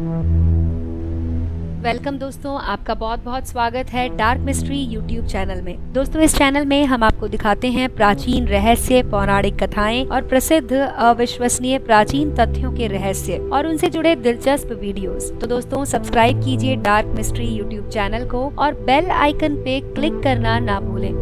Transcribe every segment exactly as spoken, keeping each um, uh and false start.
Welcome दोस्तों, आपका बहुत बहुत स्वागत है डार्क मिस्ट्री यूट्यूब चैनल में। दोस्तों, इस चैनल में हम आपको दिखाते हैं प्राचीन रहस्य, पौराणिक कथाएं और प्रसिद्ध अविश्वसनीय प्राचीन तथ्यों के रहस्य और उनसे जुड़े दिलचस्प वीडियोस। तो दोस्तों, सब्सक्राइब कीजिए डार्क मिस्ट्री यूट्यूब चैनल को और बेल आइकन पे क्लिक करना ना भूलें।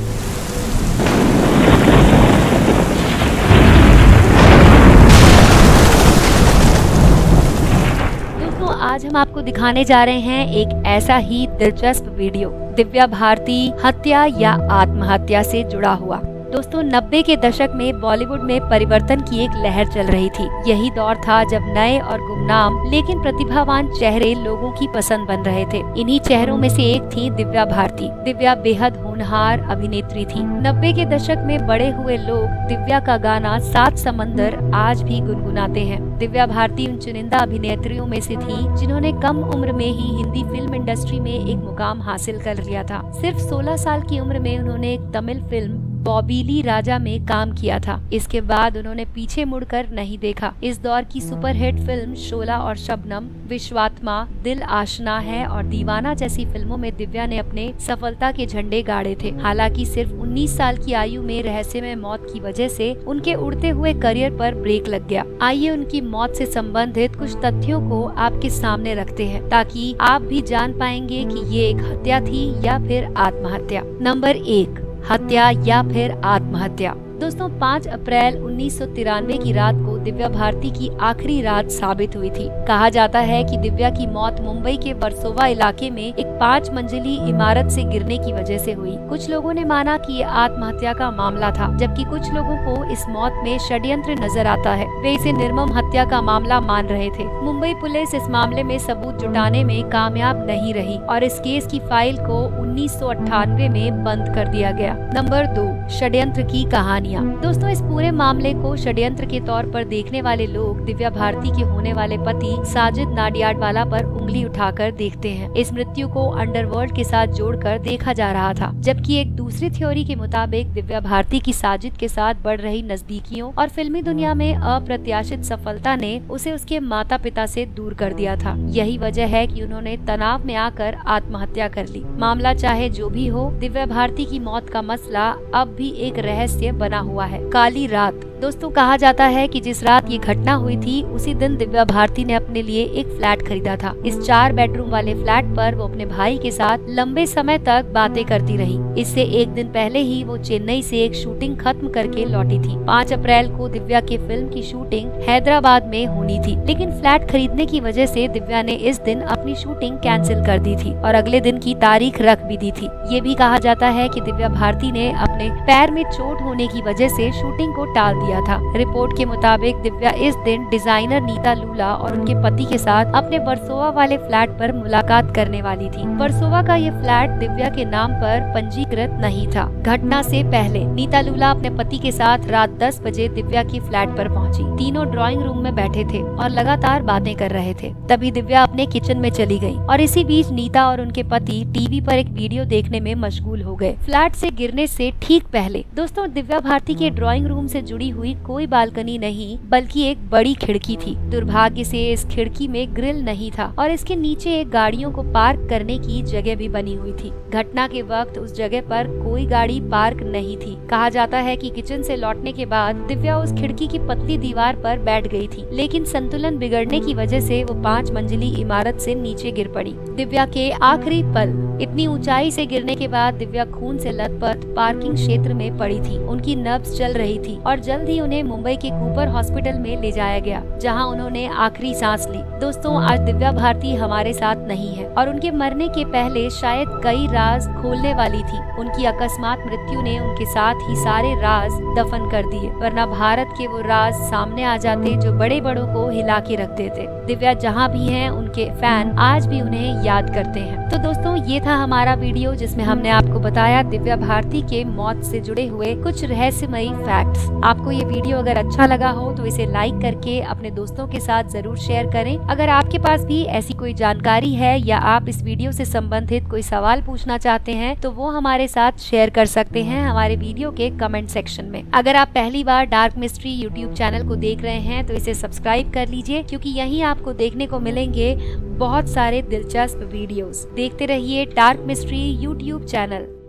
आज हम आपको दिखाने जा रहे हैं एक ऐसा ही दिलचस्प वीडियो, दिव्या भारती हत्या या आत्महत्या से जुड़ा हुआ। दोस्तों, नब्बे के दशक में बॉलीवुड में परिवर्तन की एक लहर चल रही थी। यही दौर था जब नए और गुमनाम लेकिन प्रतिभावान चेहरे लोगों की पसंद बन रहे थे। इन्हीं चेहरों में से एक थी दिव्या भारती। दिव्या बेहद होनहार अभिनेत्री थी। नब्बे के दशक में बड़े हुए लोग दिव्या का गाना सात समंदर आज भी गुनगुनाते हैं। दिव्या भारती उन चुनिंदा अभिनेत्रियों में से थी जिन्होंने कम उम्र में ही हिंदी फिल्म इंडस्ट्री में एक मुकाम हासिल कर लिया था। सिर्फ सोलह साल की उम्र में उन्होंने एक तमिल फिल्म बॉबीली राजा में काम किया था। इसके बाद उन्होंने पीछे मुड़कर नहीं देखा। इस दौर की सुपरहिट फिल्म शोला और शबनम, विश्वात्मा, दिल आशना है और दीवाना जैसी फिल्मों में दिव्या ने अपने सफलता के झंडे गाड़े थे। हालांकि सिर्फ उन्नीस साल की आयु में रहस्यमय मौत की वजह से उनके उड़ते हुए करियर पर ब्रेक लग गया। आइए उनकी मौत से संबंधित कुछ तथ्यों को आपके सामने रखते हैं ताकि आप भी जान पाएंगे कि ये एक हत्या थी या फिर आत्महत्या। नंबर एक, हत्या या फिर आत्महत्या। दोस्तों, पाँच अप्रैल उन्नीस सौ तिरानवे की रात को दिव्या भारती की आखिरी रात साबित हुई थी। कहा जाता है कि दिव्या की मौत मुंबई के वर्सोवा इलाके में एक पाँच मंजिली इमारत से गिरने की वजह से हुई। कुछ लोगों ने माना कि ये आत्महत्या का मामला था, जबकि कुछ लोगों को इस मौत में षड्यंत्र नजर आता है। वे इसे निर्मम हत्या का मामला मान रहे थे। मुंबई पुलिस इस मामले में सबूत जुटाने में कामयाब नहीं रही और इस केस की फाइल को उन्नीस सौ अट्ठानवे में बंद कर दिया गया। नंबर दो, षड्यंत्र की कहानी। दोस्तों, इस पूरे मामले को षड्यंत्र के तौर पर देखने वाले लोग दिव्या भारती के होने वाले पति साजिद नाडियाडवाला पर उंगली उठाकर देखते हैं। इस मृत्यु को अंडरवर्ल्ड के साथ जोड़कर देखा जा रहा था, जबकि एक दूसरी थ्योरी के मुताबिक दिव्या भारती की साजिद के साथ बढ़ रही नजदीकियों और फिल्मी दुनिया में अप्रत्याशित सफलता ने उसे उसके माता पिता से दूर कर दिया था। यही वजह है कि उन्होंने तनाव में आकर आत्महत्या कर ली। मामला चाहे जो भी हो, दिव्या भारती की मौत का मसला अब भी एक रहस्य बना हुआ है। काली रात। दोस्तों, कहा जाता है कि जिस रात ये घटना हुई थी उसी दिन दिव्या भारती ने अपने लिए एक फ्लैट खरीदा था। इस चार बेडरूम वाले फ्लैट पर वो अपने भाई के साथ लंबे समय तक बातें करती रही। इससे एक दिन पहले ही वो चेन्नई से एक शूटिंग खत्म करके लौटी थी। पाँच अप्रैल को दिव्या के फिल्म की शूटिंग हैदराबाद में होनी थी, लेकिन फ्लैट खरीदने की वजह से दिव्या ने इस दिन अपनी शूटिंग कैंसिल कर दी थी और अगले दिन की तारीख रख भी दी थी। ये भी कहा जाता है कि दिव्या भारती ने अपने पैर में चोट होने की वजह से शूटिंग को टाल दिया था। रिपोर्ट के मुताबिक दिव्या इस दिन डिजाइनर नीता लूला और उनके पति के साथ अपने वर्सोवा वाले फ्लैट पर मुलाकात करने वाली थी। वर्सोवा का ये फ्लैट दिव्या के नाम पर पंजीकृत नहीं था। घटना से पहले नीता लूला अपने पति के साथ रात दस बजे दिव्या की फ्लैट पर पहुंची। तीनों ड्राइंग रूम में बैठे थे और लगातार बातें कर रहे थे। तभी दिव्या अपने किचन में चली गई और इसी बीच नीता और उनके पति टीवी पर एक वीडियो देखने में मशगूल हो गए। फ्लैट से गिरने से ठीक पहले दोस्तों, दिव्या भारती के ड्राइंग रूम से जुड़ी हुई कोई बालकनी नहीं बल्कि एक बड़ी खिड़की थी। दुर्भाग्य से इस खिड़की में ग्रिल नहीं था और इसके नीचे एक गाड़ियों को पार्क करने की जगह भी बनी हुई थी। घटना के वक्त उस जगह पर कोई गाड़ी पार्क नहीं थी। कहा जाता है कि किचन से लौटने के बाद दिव्या उस खिड़की की पतली दीवार पर बैठ गई थी, लेकिन संतुलन बिगड़ने की वजह से वो पाँच मंजिली इमारत से नीचे गिर पड़ी। दिव्या के आखिरी पल। इतनी ऊंचाई से गिरने के बाद दिव्या खून से लथपथ पार्किंग क्षेत्र में पड़ी थी। उनकी नब्ज चल रही थी और जल्द ही उन्हें मुंबई के कूपर हॉस्पिटल में ले जाया गया, जहां उन्होंने आखिरी सांस ली। दोस्तों, आज दिव्या भारती हमारे साथ नहीं है और उनके मरने के पहले शायद कई राज खोलने वाली थी। उनकी अकस्मात मृत्यु ने उनके साथ ही सारे राज दफन कर दिए, वरना भारत के वो राज सामने आ जाते जो बड़े बड़ों को हिला के रख देते। दिव्या जहाँ भी हैं, उनके फैन आज भी उन्हें याद करते हैं। तो दोस्तों, ये था था हमारा वीडियो जिसमें हमने आपको बताया दिव्या भारती के मौत से जुड़े हुए कुछ रहस्यमयी फैक्ट्स। आपको ये वीडियो अगर अच्छा लगा हो तो इसे लाइक करके अपने दोस्तों के साथ जरूर शेयर करें। अगर आपके पास भी ऐसी कोई जानकारी है या आप इस वीडियो से संबंधित कोई सवाल पूछना चाहते हैं तो वो हमारे साथ शेयर कर सकते हैं हमारे वीडियो के कमेंट सेक्शन में। अगर आप पहली बार डार्क मिस्ट्री यूट्यूब चैनल को देख रहे हैं तो इसे सब्सक्राइब कर लीजिए, क्योंकि यहीं आपको देखने को मिलेंगे बहुत सारे दिलचस्प वीडियोस। देखते रहिए डार्क मिस्ट्री यूट्यूब चैनल।